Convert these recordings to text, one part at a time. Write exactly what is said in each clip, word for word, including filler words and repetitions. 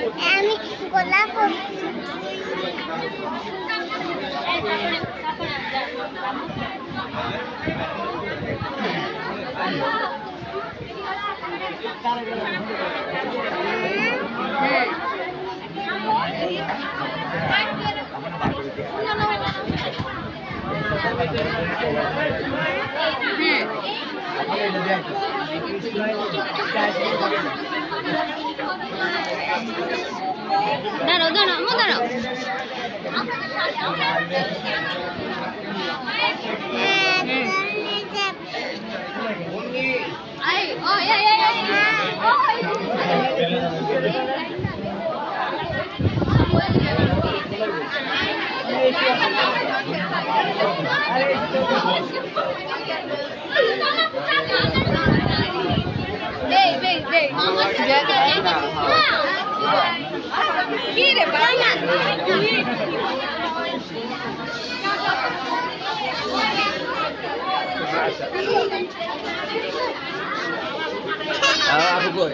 আমি গোলাপ দাঁড়াও দাঁড়াও মো দাঁড়াও আই ও এই এই এই Dey, dey, dey. Jaga jaga. Kire banyak. Ah, apa boy?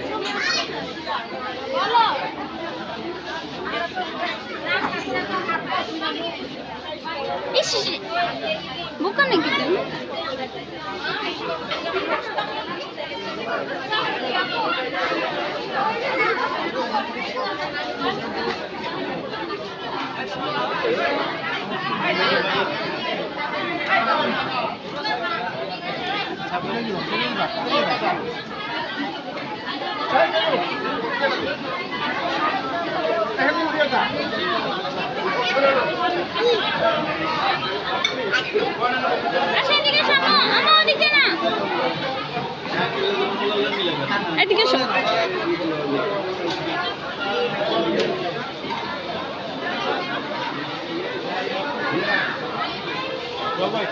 Isi bukan yang gitu. Asal tiga sama, ama tiga na. Eh tiga sama. Bapak.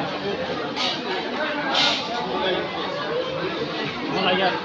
Mulai ya.